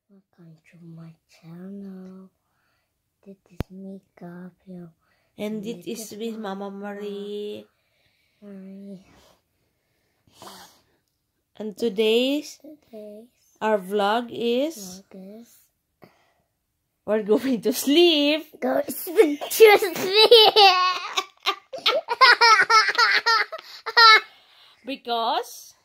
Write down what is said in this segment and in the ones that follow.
Welcome to my channel. This is me, Gabriel. And this is with Mama Marie. And today's our vlog is we're going to sleep. Go to sleep. Because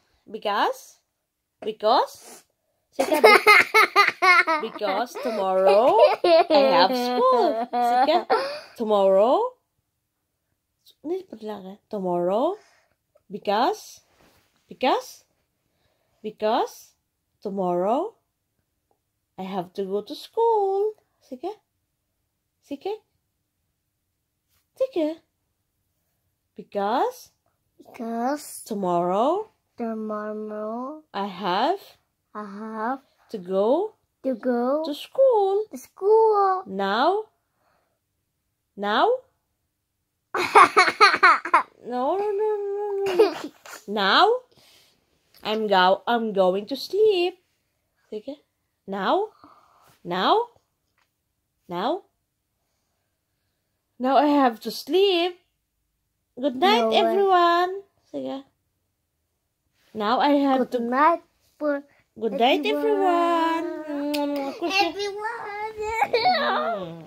because tomorrow I have school. Sika, tomorrow because tomorrow I have to go to school. Sika because tomorrow I have to go to school. Now no. Now I'm going to sleep. Okay? Now I have to sleep. Good night, everyone. Sige. Now I have Good night, Good night, everyone. everyone.